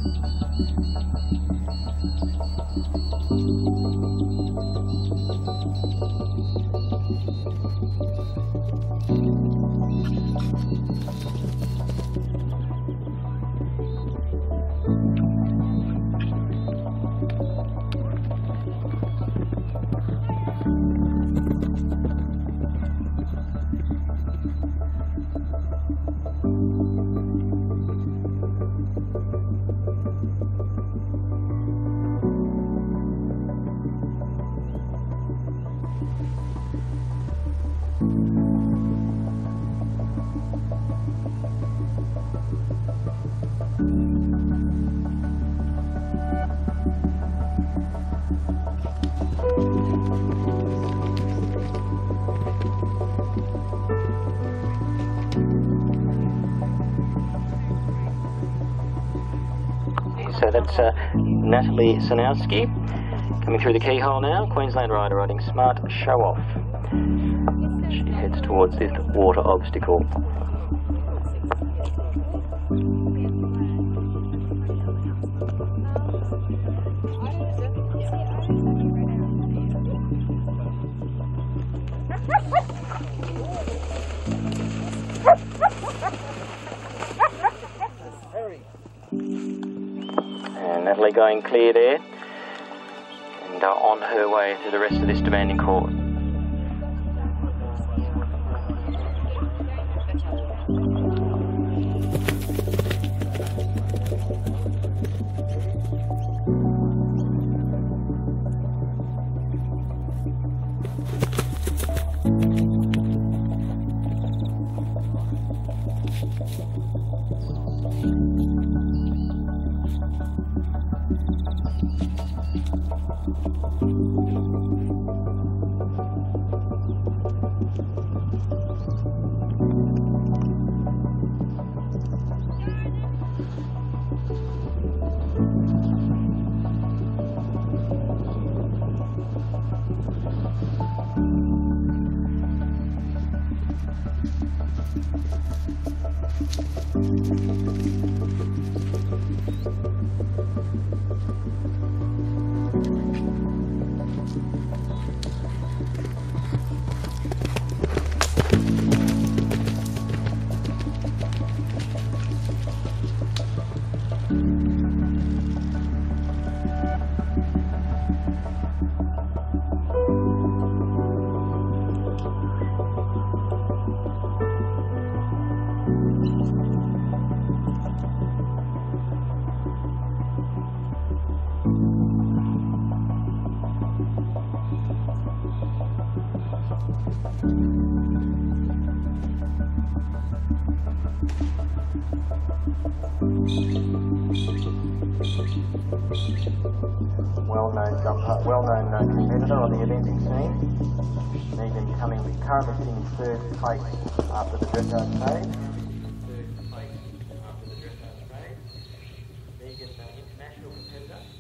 So that's Natalie Siiankoski coming through the keyhole now. Queensland rider riding Smart Show Off. She heads towards this water obstacle. And Natalie going clear there, and on her way to the rest of this demanding course. Well-known competitor on the eventing scene. Megan currently sitting in third place after the dressage phase. Megan, international competitor.